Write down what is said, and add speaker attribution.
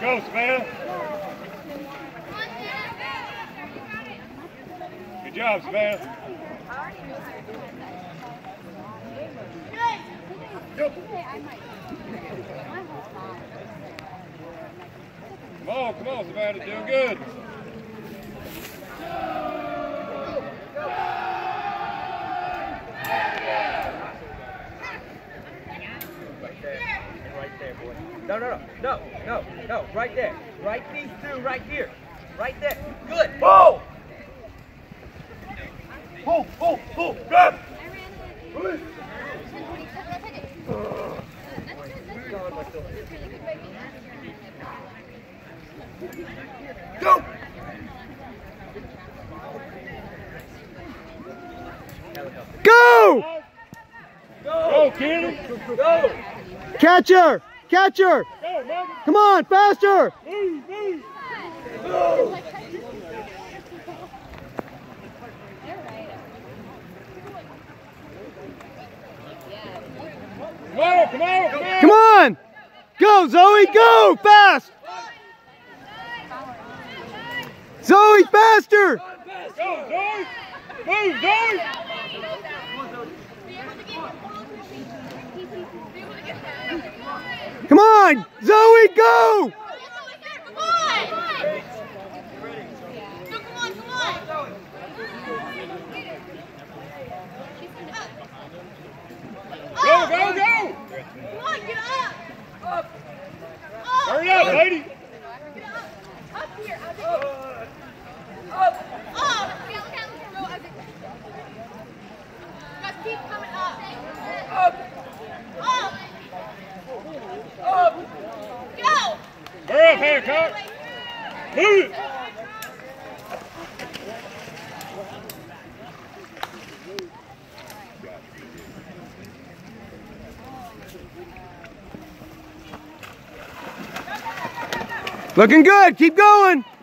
Speaker 1: Go, Savannah. Good job, Savannah. Come on, Savannah, doing good.
Speaker 2: Right there, boy. No, right there. Right these two, right here. Right there. Good. Whoa! Pull, good! Go!
Speaker 3: Go!
Speaker 1: Go, Kenny!
Speaker 2: Go!
Speaker 3: Catcher! Catcher!
Speaker 1: Go,
Speaker 3: Come on, faster!
Speaker 1: move!
Speaker 2: Go!
Speaker 1: Come on!
Speaker 3: Come on! Go, Zoe, go! Fast! Zoe, faster!
Speaker 1: Go, Zoe! Move, Zoe!
Speaker 3: Come on! Zoe, go!
Speaker 1: Go!
Speaker 4: Come on, get up!
Speaker 1: Hurry up, lady!
Speaker 4: Up here, Guys, keep coming up. Go!
Speaker 1: Hurry up, Hancock! Move it!
Speaker 3: Looking good. Keep going.